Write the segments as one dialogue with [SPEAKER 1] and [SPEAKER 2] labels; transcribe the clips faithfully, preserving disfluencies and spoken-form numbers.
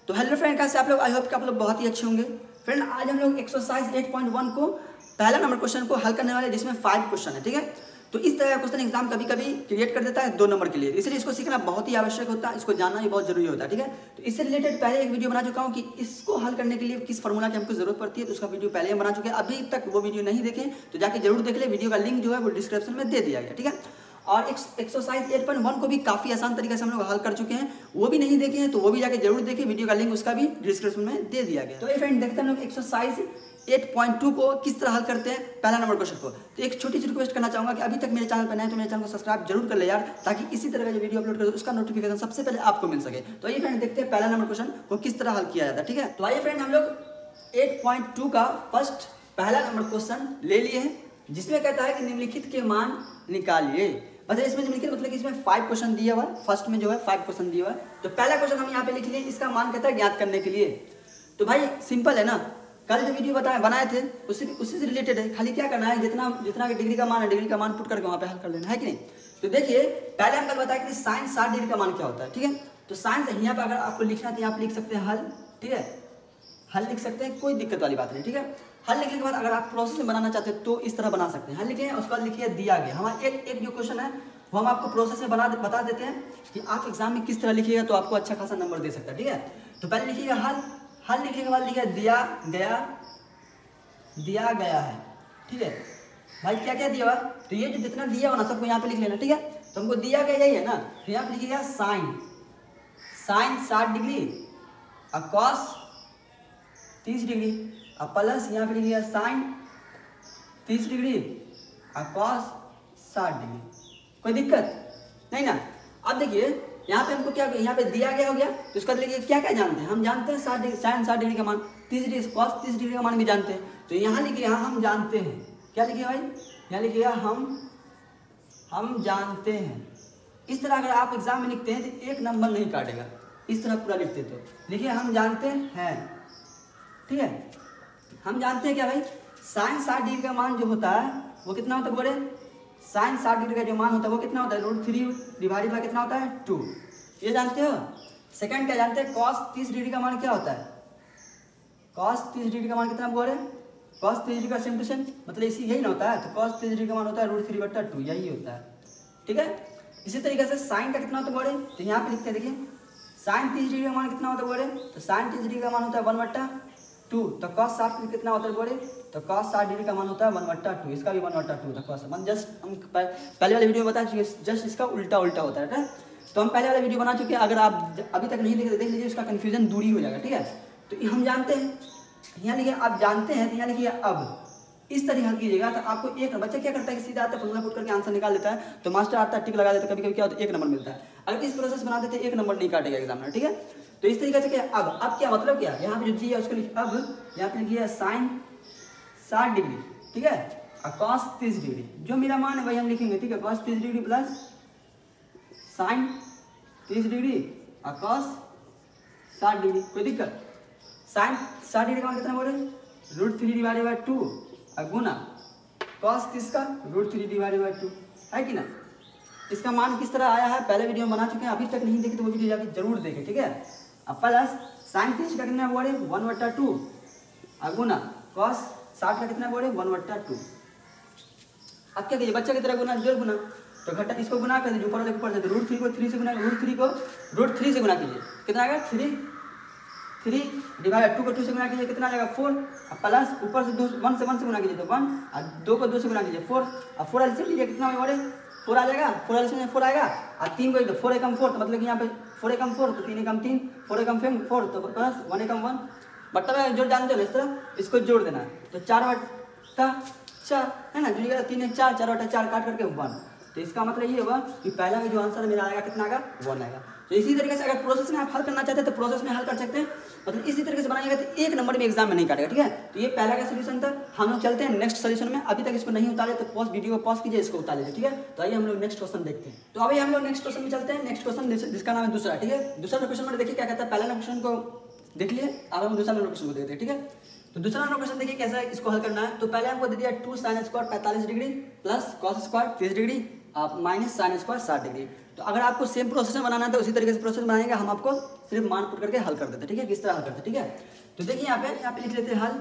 [SPEAKER 1] तो hello friend, कैसे आप लोग? आई होप कि आप लोग बहुत ही अच्छे होंगे। फ्रेंड, आज हम लोग एक्सरसाइज एट पॉइंट वन को पहला नंबर क्वेश्चन को हल करने वाले, जिसमें फाइव क्वेश्चन है। ठीक है, तो इस तरह का क्वेश्चन एग्जाम कभी कभी क्रिएट कर देता है दो नंबर के लिए, इसलिए इसको सीखना बहुत ही आवश्यक होता है, इसको जानना भी बहुत जरूरी होता है। ठीक है, तो इससे रिलेटेड पहले एक वीडियो बना चुका हूँ कि इसको हल करने के लिए किस फॉर्मूला की हमको जरूरत पड़ती है, तो उसका वीडियो पहले हम बना चुके हैं। अभी तक वो वीडियो नहीं देखें तो जाके जरूर देख ले, वीडियो का लिंक जो है वो डिस्क्रिप्शन में दे दिया गया। ठीक है, और एक्सरसाइज एट पॉइंट वन को भी काफ़ी आसान तरीके से हम लोग हल कर चुके हैं, वो भी नहीं देखे हैं तो वो भी जाके जरूर देखें, वीडियो का लिंक उसका भी डिस्क्रिप्शन में दे दिया गया। तो ये फ्रेंड, देखते हैं हम लोग एक्सरसाइज एट पॉइंट टू को किस तरह हल करते हैं, पहला नंबर क्वेश्चन को। तो एक छोटी सी रिक्वेस्ट करना चाहूँगा कि अभी तक मेरे चैनल पर नए तो मेरे चैनल को सब्सक्राइब जरूर कर ले यार, ताकि इसी तरह का जो वीडियो अपलोड करो उसका नोटिफिकेशन सबसे पहले आपको मिल सके। तो आइए फ्रेंड, देखते हैं पहला नंबर क्वेश्चन को किस तरह हल किया जाता है। ठीक है, तो आइए फ्रेंड, हम लोग एट पॉइंट टू का फर्स्ट पहला नंबर क्वेश्चन ले लिए हैं, जिसमें कहता है कि निम्नलिखित के मान निकालिए। मतलब इसमें निम्नलिखित मतलब कि इसमें फाइव क्वेश्चन दिया हुआ है, फर्स्ट में जो है फाइव क्वेश्चन दिया हुआ है। तो पहला क्वेश्चन हम यहाँ पे लिख लिए, इसका मान कहता है ज्ञात करने के लिए। तो भाई सिंपल है ना, कल जो वीडियो बताए बनाए थे उससे उससे से रिलेटेड है, खाली क्या करना है, जितना जितना डिग्री का मान है डिग्री का मान पुट करके वहाँ पे हल कर लेना है कि नहीं। तो देखिए, पहले हम कल बताया कि साइन साठ डिग्री का मान क्या होता है। ठीक है, तो साइन यहाँ पे अगर आपको लिखना है तो आप लिख सकते हैं हल। ठीक है, हल लिख सकते हैं, कोई दिक्कत वाली बात नहीं। ठीक है, हल लिखने के बाद अगर आप प्रोसेस में बनाना चाहते हैं तो इस तरह बना सकते हैं। हल लिखे, उसके बाद लिखिए दिया गया। हमारा एक एक जो क्वेश्चन है वो हम आपको प्रोसेस में बना बता देते हैं कि आप एग्जाम में किस तरह लिखिएगा तो आपको अच्छा खासा नंबर दे सकता है। ठीक है, तो पहले लिखिएगा हल। हल लिखने के बाद लिखिए दिया गया, दिया गया है। ठीक है भाई, क्या क्या दिया हुआ, तो ये जो जितना दिया हुआ ना सबको यहाँ पे लिख लेना। ठीक है, तो हमको दिया गया यही है ना, तो यहाँ पे लिखिएगा साइन साइन साठ डिग्री और कॉस तीस डिग्री और प्लस यहाँ पे लिखिएगा साइन तीस डिग्री और कॉस साठ डिग्री। कोई दिक्कत नहीं ना। अब देखिए यहाँ पे हमको क्या, यहाँ पे दिया गया हो गया, तो उसका लिखिए क्या क्या जानते हैं। हम जानते हैं साठ डिग्री साइन साठ डिग्री का मान, तीस डिग्री कॉस तीस डिग्री का मान भी जानते हैं। तो यहाँ लिखिए, यहाँ हम जानते हैं, क्या लिखिए भाई, यहाँ लिखिएगा हम हम जानते हैं। इस तरह अगर आप एग्जाम में लिखते हैं तो एक नंबर नहीं काटेगा, इस तरह पूरा लिखते तो लिखिए हम जानते हैं। ठीक है, हम जानते हैं क्या भाई, साइन साठ डिग्री का मान जो होता है वो कितना होता है बोले, साइन साठ डिग्री का जो मान होता है वो कितना होता है, रूट थ्री डिवाइडेड बाय कितना होता है, टू। ये जानते हो। सेकंड क्या जानते हैं, कॉस तीस डिग्री का मान क्या होता है, कॉस तीस डिग्री का मान कितना बोल रहे हैं, कॉस तीस डिग्री का सेम टू सेम मतलब इसी यही ना होता है, तो कॉस तीस डिग्री का मान होता है रूट थ्री बट्टा टू, यही होता है। ठीक है, इसी तरीके से साइन का कितना होता है बोले, तो यहाँ पे लिखते हैं, देखिए साइन तीस डिग्री का मान कितना होता है बोले, तो साइन तीस डिग्री का मान होता है वन बट्टा टू। तो कॉस साठ कितना होता है बोले, तो कॉस साठ डिग्री का मान होता है वन बट्टा टू, इसका भी वन बट्टा टू था कॉस मान। जस्ट हम पहले वाले वीडियो में बता चुके, जस्ट इसका उल्टा उल्टा होता है। तो हम पहले वाला वीडियो बना चुके हैं, अगर आप अभी तक नहीं देखे देख लीजिए, उसका कन्फ्यूजन दूरी हो जाएगा। ठीक है, तो हम जानते हैं, यहाँ लिखिए आप जानते हैं, तो यहाँ लिखिए अब इस तरह हल कीजिएगा तो आपको एक, बच्चा क्या करता है कि सीधा आता है फॉर्मूला पुट करके आंसर निकाल देता है, तो मास्टर आता है टिक लगा देता है, कभी कभी क्या होता है एक नंबर मिलता है। अगर इस प्रोसेस बना देते एक नंबर नहीं काटेगा एग्जामिनर। ठीक है, तो इस तरीके से क्या अब अब क्या मतलब क्या, यहाँ पे जो जी है उसको लिखिए, अब यहाँ पे लिखिए साइन साठ डिग्री। ठीक है, और कॉस तीस डिग्री, जो मेरा मान है वही हम लिखेंगे। ठीक है, कॉस तीस डिग्री प्लस साइन तीस डिग्री और कॉस साठ डिग्री। कोई दिक्कत, साइन साठ डिग्री का मान कितना बोले, root three divided by two और गुना कॉस तीस का root three divided by two, है कि ना। इसका मान किस तरह आया है पहले वीडियो में बना चुके हैं, अभी तक नहीं देखे तो वो वीडियो जाके जरूर देखें। ठीक है, अब प्लस साइन तीस का कितना बोले वन बट्टा टू और गुना कॉस साठ का कितना बोले वन बट्टा टू। अब क्या कीजिए, बच्चा की तरह गुना जोड़ गुना, तो घटा इसको गुना कर दीजिए, ऊपर वाले ऊपर से रूट थ्री को थ्री से गुना, रूट थ्री को रूट थ्री से गुना कीजिए, कितना आएगा थ्री, थ्री डिवाइड टू को टू से गुना कीजिए, कितना आ जाएगा फोर, और प्लस ऊपर से दो वन से वन से गुना कीजिए तो वन, और दो को दो से गुना कीजिए फोर, और फोर एलसीएम लीजिए कितना बोले फोर आ जाएगा, फोर एलसीएम में फोर आएगा, और तीन को फोर एकम फोर, तो मतलब कि यहाँ पे फोर एकम फोर तो तीन एकम तीन, फोर एकम फोर तो प्लस वन एकम वन, बट्टा में जोड़ जानते हो इस तरह इसको जोड़ देना है, तो चार बट्टा चार है ना, जुड़ेगा तीन एक चार, चार बट्टा चार काट करके वन। तो इसका मतलब ये होगा कि पहला का जो आंसर मेरा आएगा कितना आएगा, वन आएगा। तो इसी तरीके से अगर प्रोसेस में आप हल करना चाहते हैं तो प्रोसेस में हल कर सकते हैं, मतलब इसी तरीके से बनाएंगे तो एक नंबर में एग्जाम में नहीं काटेगा। ठीक है, तो ये पहला का सोल्यूशन था। हम लोग चलते हैं नेक्स्ट सोल्यूशन में। अभी तक इसको नहीं उतारे तो पॉज वीडियो को पॉज कीजिए, इसको उतार लीजिए। ठीक है, तो आइए हम लोग नेक्स्ट क्वेश्चन देखते हैं। तो अभी हम लोग नेक्स्ट क्वेश्चन में चलते हैं। नेक्स्ट क्वेश्चन जिसका नाम है दूसरा। ठीक है, दूसरा क्वेश्चन में देखिए क्या कहता है, पहला क्वेश्चन को देख लिए, अब हम दूसरा नंबर क्वेश्चन को देखते हैं। ठीक है, तो दूसरा नंबर क्वेश्चन देखिए कैसा है, इसको हल करना है। तो पहले हमको दे दिया टू साइन स्क्वायर पैंतालीस डिग्री प्लस कॉस स्क्वायर तीस डिग्री आप माइनस साइन स्क्वायर साठ डिग्री। तो अगर आपको सेम प्रोसेस में बनाना है तो उसी तरीके से प्रोसेस बनाएंगे, हम आपको सिर्फ मान पुट करके हल कर देते हैं, ठीक है, किस तरह हल करते हैं, ठीक है। तो देखिए यहाँ पे यहाँ पे लिख लेते हैं हल,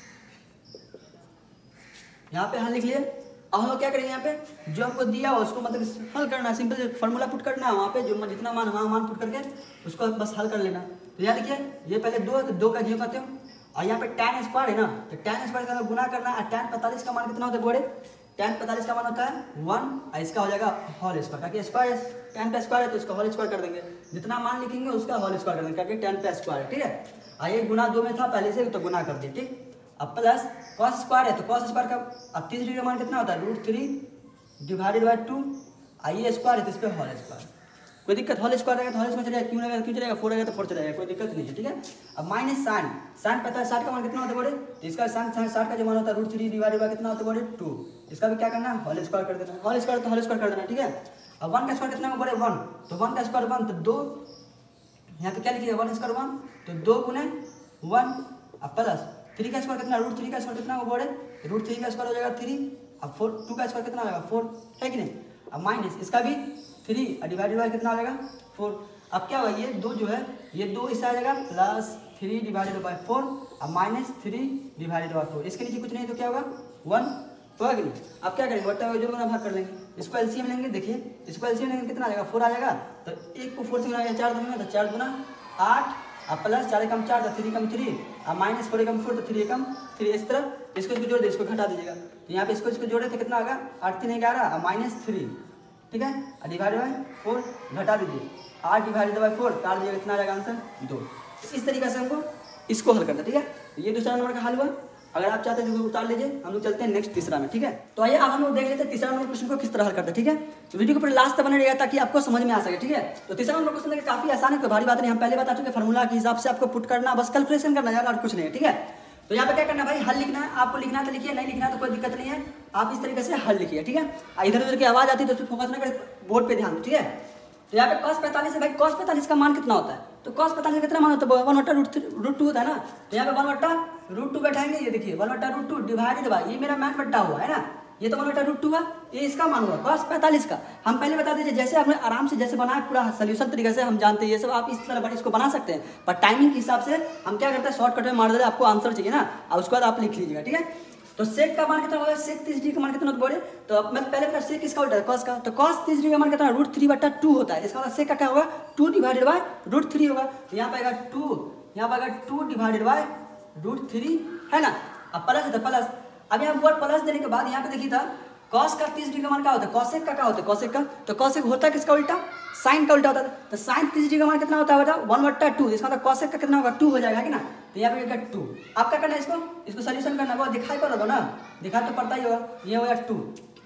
[SPEAKER 1] यहाँ पे हल लिख लिए। अब हम लोग क्या करेंगे, यहाँ पे जो हमको दिया हुआ उसको मतलब हल करना है, सिंपल फॉर्मूला पुट करना है, वहाँ पे जो जितना मान वहाँ मान पुट करके उसको बस हल कर लेना। तो यहाँ देखिए ये पहले दो है तो दो का जीरो कहते हो, और यहाँ पे टेन स्क्वायर है ना, तो टेन स्क्वायर का गुना करना है। टेन पैंतालीस का मान कितना होता है बोले, टेन पैंतालीस का मान होता है वन, और इसका हो जाएगा होल स्क्वायर, ताकि स्क्वायर टेन पे स्क्वायर है तो इसका होल स्क्वायर कर देंगे, जितना मान लिखेंगे उसका होल स्क्वायर कर देंगे, ताकि टेन पे स्क्वायर, ठीक है। और ये गुना दो में था पहले से तो गुना कर दिए, ठीक। अब प्लस कॉस स्क्वायर है तो कॉस स्क्वायर का अब तीस डिग्री का मान कितना होता है, root three divided by two, आई स्क्वायर है तो इस पर होल स्क्वायर, कोई दिक्कत, होल स्क्वायर रहेगा तो होल स्क्वायर चलेगा, क्यों रहेगा क्यों चलेगा, फोर रहेगा तो फोर चलेगा, कोई दिक्कत नहीं है, ठीक है। अब माइनस साइन, साइन पता है साठ का मान कितना होता है बोले, तो इसका साइन साठ का जो मान होता है रूट थ्री डिवाइडेड बाई कितना होता है बोले टू, इसका भी क्या करना है होल स्क्वायर कर देना, होल स्क्वायर तो होल स्क्वायर कर देना, ठीक है। अब वन का स्क्वायर कितना बोले वन, तो वन का स्क्वायर वन तो दो, यहाँ पे क्या लिखिए वन स्क्वायर वन तो दो गुने वन, अब प्लस थ्री का स्क्वायर कितना, रूट थ्री का स्क्वायर कितना बोले, रूट थ्री का स्क्वायर हो जाएगा थ्री, अब फोर टू का स्क्वायर कितना हो जाएगा फोर, है कि नहीं। अब माइनस इसका भी थ्री और डिवाइडेड बाई कितना हो जाएगा फोर। अब क्या होगा ये दो जो है ये दो इससे आ जाएगा plus three divided by four और minus three divided by four, इसके नीचे कुछ नहीं तो क्या होगा वन, तो है कि नहीं। अब क्या करेंगे बट्टा जो गुना भाग कर लेंगे, इसको एलसीएम लेंगे, देखिए इसको एलसीएम लेंगे कितना आ जाएगा फोर आ जाएगा, तो एक को फोर से गुना चार दूंगा तो चार गुना आठ, अब प्लस चार कम चार तो थ्री कम थ्री, अब माइनस फोर कम फोर तो थ्री कम थ्री, इस तरह इसको इसको जोड़ दे, इसको घटा दीजिएगा, तो यहाँ पे इसको इसको जोड़े तो कितना होगा आठ तीन ग्यारह और माइनस थ्री, ठीक है, डिवाइड बाई फोर घटा दीजिए, आठ डिवाइडेड बाई फोर काट दीजिएगा, कितना आ जाएगा आंसर दो। तो इस तरीके से हमको इसको हल करना है, ठीक है। तो ये दूसरा नंबर का हल हुआ, अगर आप चाहते हैं तो उतार लीजिए, हम लोग चलते हैं नेक्स्ट तीसरा में, ठीक है। तो आइए अब हम लोग देख लेते हैं तीसरा नंबर क्वेश्चन को किस तरह हल करते हैं, ठीक है। तो वीडियो को पूरे लास्ट तक बने रहेगा ताकि आपको समझ में आ सके, ठीक है। तो तीसरा नंबर क्वेश्चन देखिए काफी आसान है, कोई भारी बात नहीं, हम पहले बता चुके फार्मूला के हिसाब से आपको पुट करना, बस कैलकुलेशन करना यार और कुछ नहीं है, ठीक है। तो यहाँ पे क्या करना है भाई, हल लिखना है, आपको लिखना है तो लिखिए, नहीं लिखना है तो कोई दिक्कत नहीं है, आप इस तरीके से हल लिखिए, ठीक है। इधर उधर की आवाज आती है तो उस पर फोकस ना करें, बोर्ड पे ध्यान दो, ठीक है। तो यहाँ पे कॉस पैंतालीस है भाई, कॉस पैंतालीस का मान कितना होता है, तो कॉस पैंतालीस का कितना मान होता है वन बट्टा रूट रूट टू होता है ना, तो यहाँ पे वन बट्टा रूट टू बैठाएंगे, ये देखिए वन बट्टा रूट टू डिवाइडेड बाई, ये मेरा मान बट्टा हुआ है ना, ये तो वन बट्टा रूट टू हुआ, ये इसका मान हुआ कॉस पैंतालीस का। हम पहले बता दीजिए जैसे हमने आराम से जैसे बनाया पूरा सोल्यूशन तरीके से हम जानते हैं ये सब, आप इस तरह इसको बना सकते हैं, पर टाइमिंग के हिसाब से हम क्या करते हैं शॉर्टकट में मार देते हैं, आपको आंसर चाहिए ना, और उसके बाद आप लिख लीजिएगा, ठीक है। तो सेक का मान कितना होगा, सेक तीस डिग्री का मान कितना बोले, तो मैं पहले बता सेक किसका उल्टा है कॉस का, तो कॉस तीस डिग्री का मान कितना रूट थ्री बट्टा टू होता है, इसका मतलब सेक का क्या होगा two divided by root three होगा, तो यहाँ पे आएगा टू, यहाँ पे आएगा two divided by root three, है ना। अब प्लस है तो प्लस, अब यहाँ वर्ड प्लस देने के बाद यहाँ पे देखिए था कॉस का तीस डिग्री का मान क्या होता है, कॉसेक का क्या होता है, कॉसेक का, तो कॉसेक होता है किसका उल्टा, साइन का उल्टा होता है, तो साइन तीस डिग्री का मान कितना होता है वन बट्टा टू, इसका मतलब कॉसेक का कितना होगा टू हो जाएगा कि ना, तो यहाँ पे टू। आप क्या करना है इसको इसको सोल्यूशन करना है, दिखाई पड़ रहा ना, दिखाई तो पड़ता ही होगा, ये हो गया टू।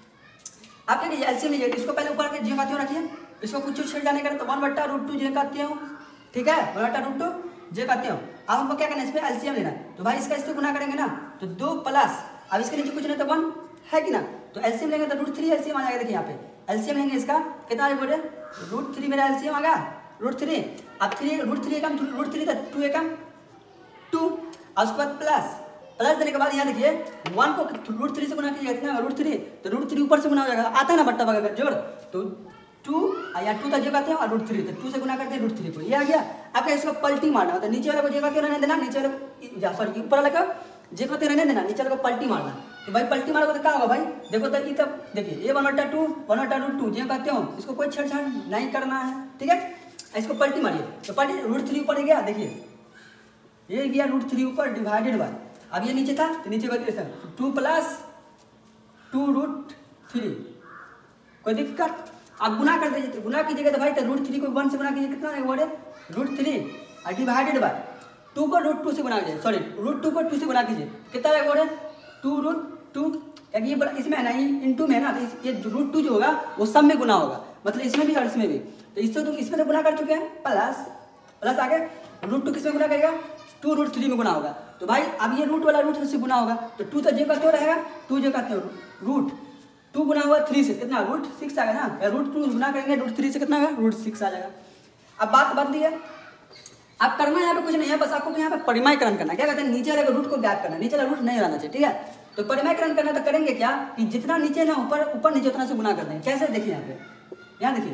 [SPEAKER 1] आप क्या कीजिए एलसीएम लीजिए, इसको पहले ऊपर के जे का त्यों रखिए, इसको कुछ छेड़ जाने का तो वन बट्टा रूट टू जे का त्यों, ठीक है, वन बट्टा रूट टू जे का त्यों। अब हमको क्या करना है इस पर एलसीएम लेना, तो भाई इसका इससे गुना करेंगे ना, तो दो प्लस, अब इसके नीचे कुछ नहीं तो वन है कि ना, तो एलसीएम लेंगे तो रूट थ्री एलसीएम आ जाएगा, देखिए यहाँ पे एलसीएम लेंगे इसका कितना बोले रूट थ्री, मेरा एलसीएम आ गया रूट थ्री, अब थ्री रूट थ्री एकम रूट थ्री टू एकम टू, और उसके बाद प्लस प्लस देने के बाद यहाँ देखिए वन को रूट थ्री से गुना कीजिए कितना रूट थ्री, तो रूट थ्री ऊपर से गुना हो जाएगा, आता है ना बट्टा बगा जोड़, तो टू या टू का जगह और रूट थ्री, तो टू से गुना करते हैं रूट थ्री को, ये आ गया। आपका इसको पलटी मारना होता है, नीचे वाले को जगह क्यों रहने देना, नीचे वाले सॉरी ऊपर वाले का जगह क्यों रहने देना, नीचे वाले को पलटी मारना, तो भाई पलटी मारोगे तो क्या होगा भाई, देखो तो ये तब देखिए ये वन बट्टा टू वन बट्टा रूट टू जो कहते हो, इसको कोई छेड़छाड़ नहीं करना है, ठीक है। इसको पलटी मारिए, तो पलटी रूट थ्री ऊपर गया, देखिए ये गया रूट थ्री ऊपर डिवाइडेड बाय, अब ये नीचे था तो नीचे का two plus two root three, कोई दिक्कत, आप गुना कर दीजिए, तो गुना कीजिएगा तो भाई तो रूट थ्री को वन से गुना कीजिए कितना बोले रूट थ्री और डिवाइडेड बाय टू को रूट टू से गुना कीजिए, सॉरी रूट टू को टू से गुना कीजिए कितना है बोले टू रूट टू, ये इसमें है ना इंटू में है ना, तो ये रूट टू जो होगा वो सब में गुना होगा, मतलब इसमें भी और इसमें भी, तो इससे तो इसमें तो गुना कर चुके हैं, प्लस प्लस आगे रूट टू किसमें गुना करेगा टू रूट थ्री में गुना होगा, तो भाई अब ये रूट वाला रूट से गुना होगा, तो टू तो जे का क्यों रहेगा टू जे का क्यों रूट टू गुना हुआ थ्री से कितना रूट सिक्स आ गया ना, या रूट टू गुना करेंगे रूट थ्री से कितना होगा रूट सिक्स आ जाएगा। अब बात बदली है, आप करना यहाँ पे कुछ नहीं है, बस आपको यहाँ पे परिमायकरण करना, क्या कहते हैं नीचे वाले रूट को गैप करना, नीचे वाला रूट नहीं रहना चाहिए, ठीक है। तो परिमायकरण करना तो करेंगे क्या कि जितना नीचे ना ऊपर ऊपर नीचे उतना से गुना कर देंगे, कैसे देखिए यहाँ पे, यहाँ देखिए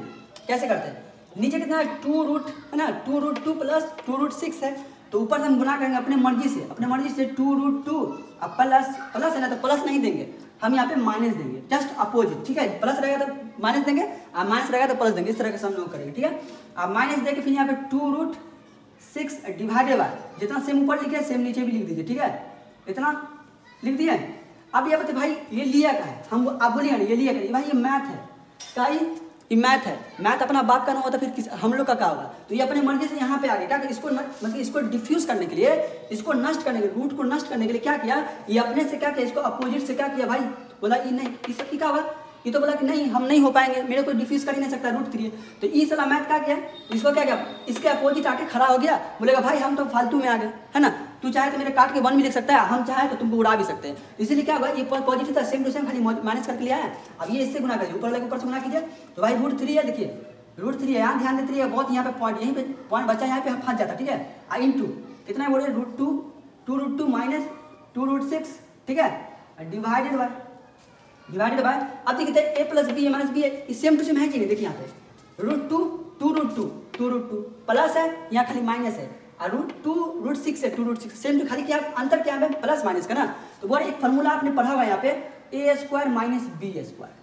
[SPEAKER 1] कैसे करते हैं, नीचे कितना है टू रूट है ना, two root two plus two root six है, तो ऊपर से हम गुना करेंगे अपने मर्जी से, अपने मर्जी से टू रूट टू, अब प्लस प्लस है ना तो प्लस नहीं देंगे हम यहाँ पे माइनस देंगे, जस्ट अपोजिट, ठीक है, प्लस रहेगा तो माइनस देंगे और माइनस रहेगा तो प्लस देंगे, इस तरह से हम लोग करेंगे, ठीक है। अब माइनस देके फिर यहाँ पे two root six divided by, जितना सेम ऊपर लिखे सेम नीचे भी लिख दीजिए, ठीक है, इतना लिख दिया। अब ये बताइए भाई ये लिया का है, हम आप बोलिए ना ये लिया का, भाई ये मैथ है, क्या ये मैथ है, मैथ अपना बाप का ना होता फिर किस हम लोग का क्या होगा, तो ये अपने मर्जी से यहाँ पे आ गया, क्या इसको मतलब इसको डिफ्यूज करने के लिए, इसको नष्ट करने के लिए, रूट को नष्ट करने के लिए क्या किया, ये अपने से क्या किया, इसको अपोजिट से क्या किया भाई, बोला ये नहीं, इस क्या होगा, ये तो बोला कि नहीं हम नहीं हो पाएंगे, मेरे को डिफ्यूज कर ही नहीं सकता रूट थ्री, तो इस वाला मैथ क्या किया, इसको क्या किया, इसके अपोजिट आके खड़ा हो गया, बोलेगा भाई हम तो फालतू में आ गए, है ना, तू चाहे तो मेरे काट के वन भी लिख सकता है, हम चाहे तो तुमको उड़ा भी सकते हैं, इसीलिए क्या होगा ये पॉजिटिव था, सेम टू सेम खाली माइनस करके लिया है, अब ये इससे गुना करिए, ऊपर वाले ऊपर से गुना कीजिए, तो भाई रूट थ्री है, देखिए रूट थ्री है, यहाँ ध्यान देते रहिए, बहुत यहाँ पे पॉइंट यहीं पे पॉइंट बचा, यहाँ पे हम फंस जाता, ठीक है, आई इन टू कितना बोल रहे root two, two root two minus two root six, ठीक है, डिवाइडेड बाय डिवाइडेड बाय, अब देखिए A plus B minus B है, सेम टू सेम है कि नहीं, देखिए यहाँ पे root two two root two two root two plus है, यहाँ खाली माइनस है, और रूट टू रूट सिक्स है, two root six same two, खाली क्या अंतर क्या है प्लस माइनस का ना, तो वो एक फॉर्मूला आपने पढ़ा हुआ है यहाँ पे A square minus B square,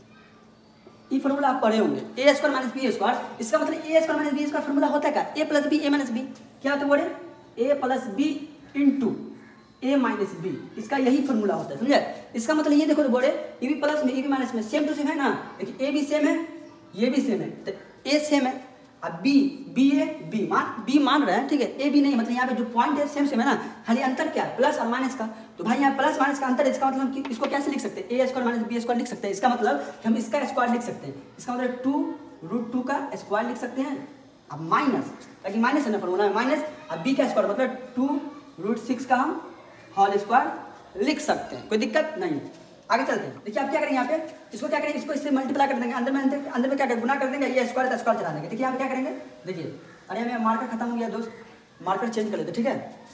[SPEAKER 1] ये फॉर्मूला आप पढ़े होंगे, A square minus B square, इसका मतलब A square minus B square formula होता है क्या, A plus B A minus B, क्या होता है बोले A plus B into A minus B, इसका यही फॉर्मूला होता है, समझे, इसका मतलब ये देखो तो बोले ए भी प्लस में ए भी माइनस में सेम टू सेम है ना, देखिए ए भी सेम है ये भी सेम है, तो ए सेम है, अब बी बी ए बी मान बी मान रहे हैं, ठीक है, ए बी नहीं, मतलब यहाँ पे जो पॉइंट है सेम सेम है ना, खाली अंतर क्या है प्लस और माइनस का, तो भाई यहाँ प्लस माइनस का अंतर है, इसका मतलब कि इसको कैसे लिख सकते हैं, A square minus B square लिख सकते हैं, इसका मतलब हम इसका स्क्वायर लिख सकते हैं, इसका मतलब टू रूट टू का स्क्वायर लिख सकते हैं, अब माइनस ताकि माइनस है ना फॉर्मूला में माइनस, अब बी का स्क्वायर मतलब टू रूट सिक्स का हम होल स्क्वायर लिख सकते हैं, कोई दिक्कत नहीं। आगे चलते हैं, देखिए आप क्या करेंगे यहाँ पे, इसको क्या करेंगे, इसको इससे मल्टीप्लाई कर देंगे, अंदर में अंदर, अंदर में क्या करेंगे गुना कर देंगे, ये स्क्वायर स्क्वायर चला देंगे, देखिए यहाँ पे क्या करेंगे, देखिए अरे हमें मार्कर खत्म हो गया दोस्त, मार्कर चेंज कर लेते, ठीक है,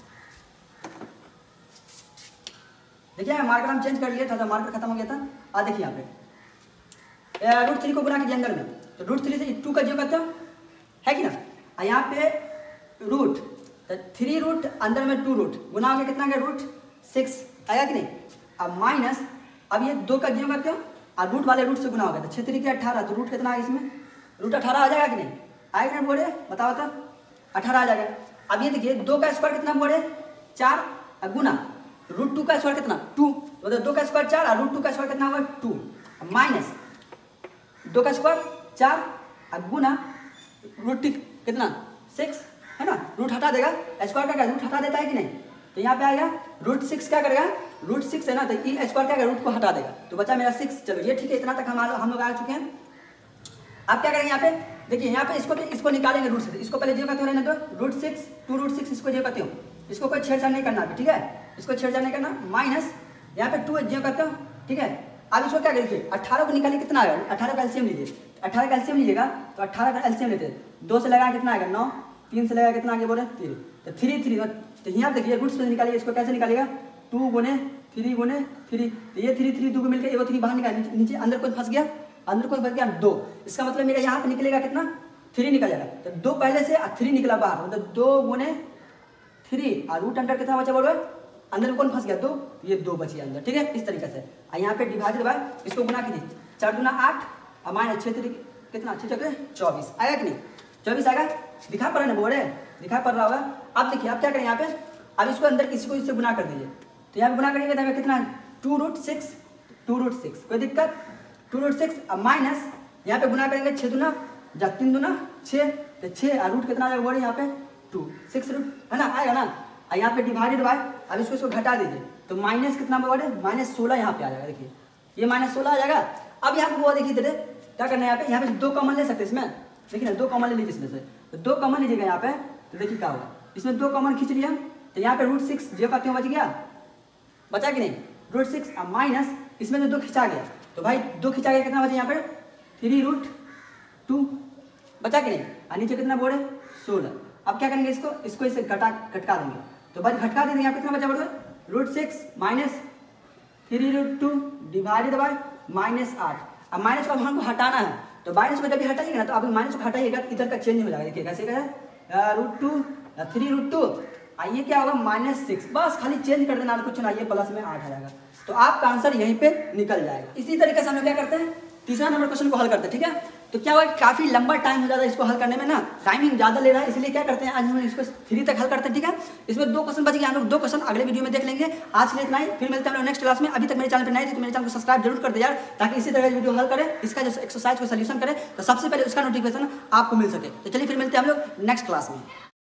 [SPEAKER 1] देखिए मार्कर हम चेंज कर लिए था, मार्कर खत्म हो गया था, आ देखिए यहाँ पे रूट थ्री को गुना कीजिए अंदर में, तो रूट थ्री से टू का जीरो करते हो है कि ना, यहाँ पे रूट थ्री रूट अंदर में टू रूट गुना हो गया, कितना गया रूट सिक्स आया कि नहीं, अब माइनस, अब ये दो का जीरो करते हो और रूट वाले रूट से गुना हो गया, तो छः तरीके अठारह, तो रूट कितना है इसमें, रूट अठारह आ जाएगा कि नहीं, आएगा ना बोले बताओ तो, अठारह आ जाएगा। अब ये देखिए दो का स्क्वायर कितना बोले चार, गुना रूट टू का स्क्वायर कितना टू, मतलब दो का स्क्वायर चार और रूट टू का स्क्वायर कितना होगा टू, माइनस दो का स्क्वायर चार और गुना रूट कितना सिक्स है ना, रूट हटा देगा, स्क्वायर का रूट हटा देता है कि नहीं, तो यहाँ पे आएगा रूट सिक्स क्या करेगा, रूट सिक्स है ना, तो ई स्क्वायर क्या करेगा रूट को हटा देगा, तो बचा मेरा सिक्स, चलो ये ठीक है, इतना तक हम हम लोग आ चुके हैं। अब क्या करेंगे यहाँ पे, देखिए यहाँ पे इसको इसको निकालेंगे रूट से, इसको पहले जीरो करते हो ना, तो root six two root six इसको जीरो करते हो, इसको कोई छेड़छाड़ नहीं करना, ठीक है, इसको छेड़छाड़ नहीं करना, माइनस यहाँ पे टू जीरो करते हो, ठीक है, अब इसको क्या करिए अठारह को निकालिए, कितना आएगा, अठारह का एलसीएम लीजिए, अठारह का एलसीएम लीजिएगा, तो अठारह का एलसीएम लेते हैं, दो से लगा कितना आएगा नौ, तीन से लगा कितना आगे बोले तीन, तो थ्री थ्री, तो यहाँ देखिए रूट से निकालिए, इसको कैसे निकालेगा, टू गुने थ्री गुने थ्री, तो ये थ्री थ्री दो को मिलकर एक थ्री बाहर निकाल, नीचे अंदर कोई फंस गया, अंदर कोई फंस गया दो, इसका मतलब मेरा यहाँ पे निकलेगा कितना थ्री निकल जाएगा, तो दो पहले से थ्री निकला बाहर, मतलब दो गुने थ्री और रूट अंडर कितना बचा बोलो, अंदर में कौन फंस गया दो, ये दो बची अंदर, ठीक है, इस तरीके से, और यहाँ पे डिवाइडेड बाय इसको गुना कीजिए, चार गुना आठ और माइनस छः तरीके कितना छः चौके चौबीस आएगा कि नहीं, चौबीस आएगा, दिखा पड़ रहा है ना बोर्ड, दिखा पड़ रहा होगा। अब देखिए आप क्या करें यहाँ पे, अब इसको अंदर किसी को इससे गुना कर दीजिए, तो यहाँ पे गुना करेंगे तो हमें कितना two root six two root six कोई दिक्कत, टू रूट सिक्स अब माइनस यहाँ पे गुना करेंगे छः दुना या तीन दुना छः, तो छः और रूट कितना आएगा बोर्ड यहाँ पे टू सिक्स रूट है ना, आएगा ना, और यहाँ पे डिवाइडेड बाय, अब इसको इसको घटा दीजिए, तो माइनस कितना बोर्ड है माइनस सोलह यहाँ पे आ जाएगा, देखिए ये माइनस सोलह आ जाएगा। अब यहाँ पे वो देखिए इधर क्या करना है, यहाँ पे यहाँ पे दो कॉमन ले सकते हैं इसमें, देखिए ना दो कॉमन ले लीजिए इसमें से, तो दो कॉमन लीजिएगा यहाँ पे, तो देखिए क्या होगा, इसमें दो कॉमन खींच लिया, तो यहाँ पे रूट सिक्स जो का क्यों बच गया, बचा कि नहीं, रूट सिक्स अब माइनस इसमें तो दो खिंचा गया, तो भाई दो खिंचा गया कितना बचा यहाँ पे थ्री रूट टू बचा कि नहीं, और नीचे कितना बोर्ड है सोलह। अब क्या करेंगे इसको इसको इसे घटा घटका देंगे, तो भाई घटका देंगे, यहाँ कितना बचा बोर्ड है root six minus three root two divided by minus आठ, अब माइनस को हमको हटाना है, तो माइनस को जब भी हटाइएगा ना तो आप माइनस को हटाइएगा इधर का चेंज हो जाएगा। देखिए कैसे क्या root two three root two आइए क्या होगा माइनस सिक्स, बस खाली चेंज कर देना कुछ ना, आइए प्लस में आठ आ जाएगा। तो आपका आंसर यहीं पे निकल जाएगा। इसी तरीके से हम लोग क्या करते हैं तीसरा नंबर क्वेश्चन को हल करते हैं, ठीक है। तो क्या हुआ काफी लंबा टाइम हो जाता है इसको हल करने में ना, टाइमिंग ज्यादा ले रहा है, इसलिए क्या करते हैं आज हम इसको थ्री तक हल करते हैं, ठीक है। इसमें दो क्वेश्चन बच गए, हम लोग दो क्वेश्चन अगले वीडियो में देख लेंगे। आज के लिए इतना ही, फिर मिलते हैं हम लोग नेक्स्ट क्लास में। अभी तक मेरे चैनल पर नए थे तो मेरे चैनल को सब्सक्राइब जरूर कर दे यार, ताकि इसी तरह वीडियो हल करें, इसका जो एक्सरसाइज को सोल्यूशन करें तो सबसे पहले उसका नोटिफिकेशन आपको मिल सके। तो चलिए फिर मिलते हैं हम लोग नेक्स्ट क्लास में।